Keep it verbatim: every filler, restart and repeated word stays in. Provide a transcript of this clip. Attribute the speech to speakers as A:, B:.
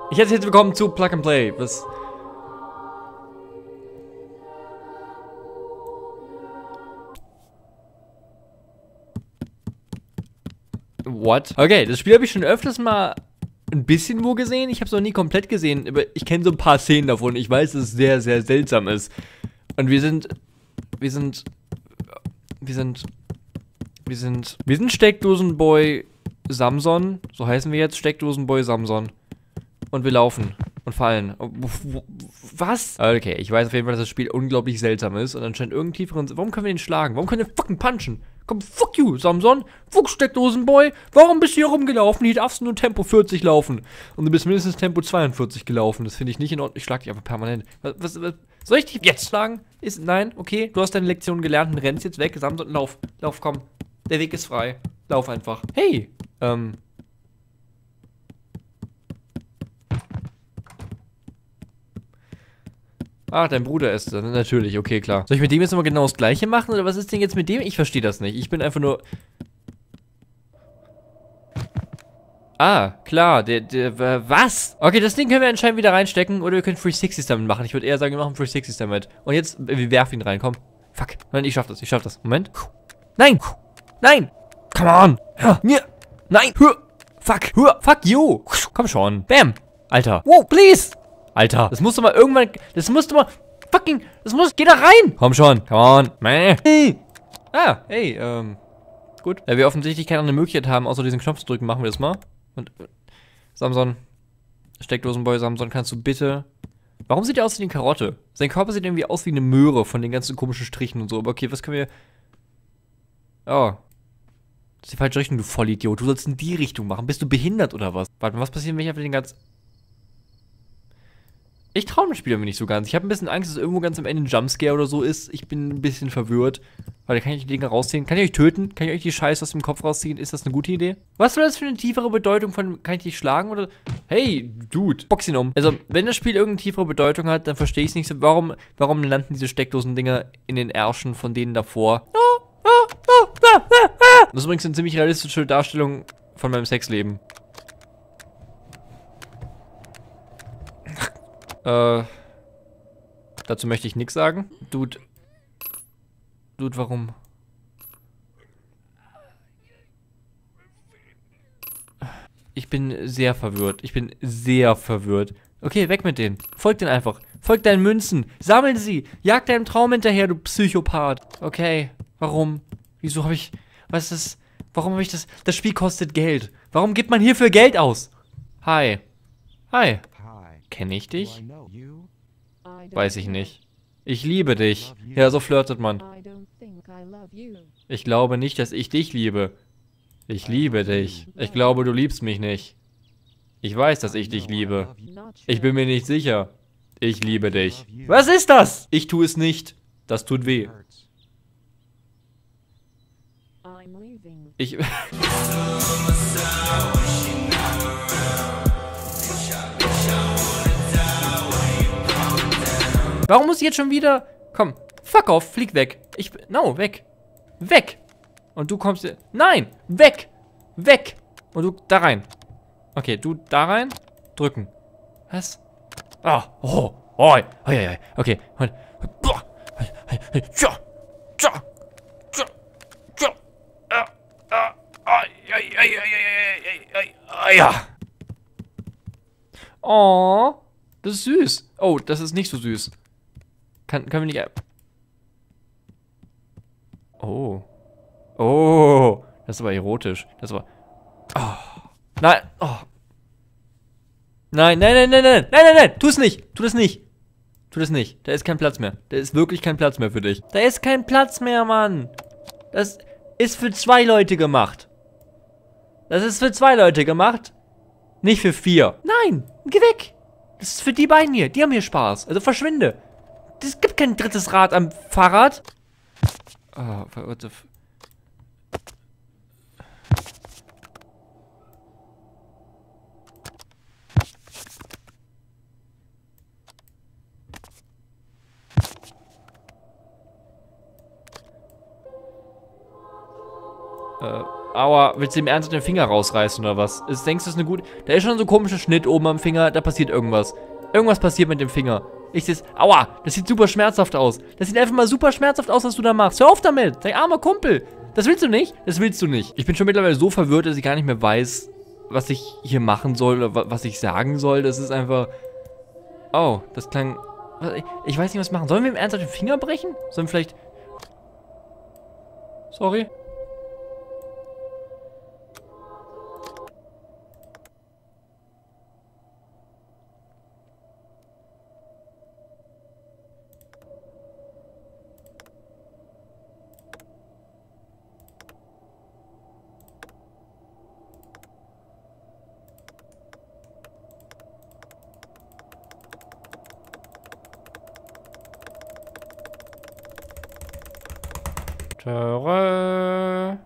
A: Ich herzlich willkommen zu Plug and Play. Was? What? Okay, das Spiel habe ich schon öfters mal ein bisschen wo gesehen. Ich habe es noch nie komplett gesehen, aber ich kenne so ein paar Szenen davon. Ich weiß, dass es sehr, sehr seltsam ist. Und wir sind, wir sind, wir sind, wir sind, wir sind Steckdosenboy Samson. So heißen wir jetzt, Steckdosenboy Samson. Und wir laufen und fallen. Was? Okay, ich weiß auf jeden Fall, dass das Spiel unglaublich seltsam ist und anscheinend irgendeinen tieferen... Warum können wir den schlagen? Warum können wir fucking punchen? Komm, fuck you, Samson. Fuck, Steckdosenboy. Warum bist du hier rumgelaufen? Hier darfst du nur Tempo vierzig laufen. Und du bist mindestens Tempo zweiundvierzig gelaufen. Das finde ich nicht in Ordnung. Ich schlag dich einfach permanent. Was, was, was? Soll ich dich jetzt schlagen? Ist, nein? Okay, du hast deine Lektion gelernt und rennst jetzt weg. Samson, lauf. Lauf, komm. Der Weg ist frei. Lauf einfach. Hey. Ähm... Ah, dein Bruder ist das. Natürlich, okay, klar. Soll ich mit dem jetzt immer genau das Gleiche machen? Oder was ist denn jetzt mit dem? Ich verstehe das nicht. Ich bin einfach nur... Ah, klar. Der, der, was? Okay, das Ding können wir anscheinend wieder reinstecken. Oder wir können drei sechzigs damit machen. Ich würde eher sagen, wir machen drei sechzigs damit. Und jetzt, wir werfen ihn rein, komm. Fuck. Nein, ich schaff das, ich schaff das. Moment. Nein! Nein! Come on! Mir! Nein! Fuck! Fuck you! Komm schon. Bam! Alter. Wow, please! Alter, das musst du mal irgendwann, das musst du mal, fucking, das muss, geh da rein! Komm schon, come on, meh. Hey. Ah, hey, ähm, gut. Da wir offensichtlich keine andere Möglichkeit haben, außer diesen Knopf zu drücken, machen wir das mal. Und, äh, Samson, Steckdosenboy Samson, kannst du bitte, warum sieht er aus wie eine Karotte? Sein Körper sieht irgendwie aus wie eine Möhre von den ganzen komischen Strichen und so, aber okay, was können wir, oh. Das ist die falsche Richtung, du Vollidiot, du sollst in die Richtung machen, bist du behindert oder was? Warte mal, was passiert, wenn ich einfach den ganzen... Ich traue dem Spiel irgendwie nicht so ganz. Ich habe ein bisschen Angst, dass irgendwo ganz am Ende ein Jumpscare oder so ist. Ich bin ein bisschen verwirrt. Warte, kann ich die Dinger rausziehen? Kann ich euch töten? Kann ich euch die Scheiße aus dem Kopf rausziehen? Ist das eine gute Idee? Was soll das für eine tiefere Bedeutung von, kann ich dich schlagen oder? Hey, Dude, box ihn um. Also, wenn das Spiel irgendeine tiefere Bedeutung hat, dann verstehe ich es nicht so. Warum, warum landen diese Steckdosen-Dinger in den Ärschen von denen davor? Das ist übrigens eine ziemlich realistische Darstellung von meinem Sexleben. Äh, dazu möchte ich nichts sagen. Dude. Dude, warum? Ich bin sehr verwirrt. Ich bin sehr verwirrt. Okay, weg mit denen. Folgt denen einfach. Folgt deinen Münzen. Sammel sie. Jag deinem Traum hinterher, du Psychopath. Okay. Warum? Wieso habe ich... Was ist... Warum habe ich das... Das Spiel kostet Geld. Warum gibt man hierfür Geld aus? Hi. Hi. Kenne ich dich? Weiß ich nicht. Ich liebe dich. Ja, so flirtet man. Ich glaube nicht, dass ich dich liebe. Ich liebe dich. Ich glaube, du liebst mich nicht. Ich weiß, dass ich dich liebe. Ich bin mir nicht sicher. Ich liebe dich. Was ist das? Ich tue es nicht. Das tut weh. Ich... Warum muss ich jetzt schon wieder... Komm, fuck off, flieg weg. Ich... No, weg. Weg. Und du kommst... Nein, weg. Weg. Und du da rein. Okay, du da rein. Drücken. Was? Ah, oh. Oh, oh, ja, ja. Okay. Und... Ja. Oh, das ist süß. Oh, das ist nicht so süß. Kann, können wir nicht... Oh. Oh. Das ist aber erotisch. Das war... Oh. Nein. Oh. Nein, nein, nein, nein, nein. Nein, nein, nein. Tu es nicht. Tu das nicht. Tu das nicht. Da ist kein Platz mehr. Da ist wirklich kein Platz mehr für dich. Da ist kein Platz mehr, Mann. Das ist für zwei Leute gemacht. Das ist für zwei Leute gemacht. Nicht für vier. Nein. Geh weg. Das ist für die beiden hier. Die haben hier Spaß. Also verschwinde. Es gibt kein drittes Rad am Fahrrad. Oh, what the f... Äh, Aua, willst du ihm ernsthaft den Finger rausreißen oder was? Ist, denkst du, das ist eine gute... Da ist schon so ein komischer Schnitt oben am Finger, da passiert irgendwas. Irgendwas passiert mit dem Finger. Ich seh's... Aua, das sieht super schmerzhaft aus. Das sieht einfach mal super schmerzhaft aus, was du da machst. Hör auf damit, dein armer Kumpel. Das willst du nicht? Das willst du nicht. Ich bin schon mittlerweile so verwirrt, dass ich gar nicht mehr weiß, was ich hier machen soll oder was ich sagen soll. Das ist einfach... Oh, das klang... Ich weiß nicht, was machen. Sollen wir ihm ernsthaft den Finger brechen? Sollen wir vielleicht... Sorry. Töre.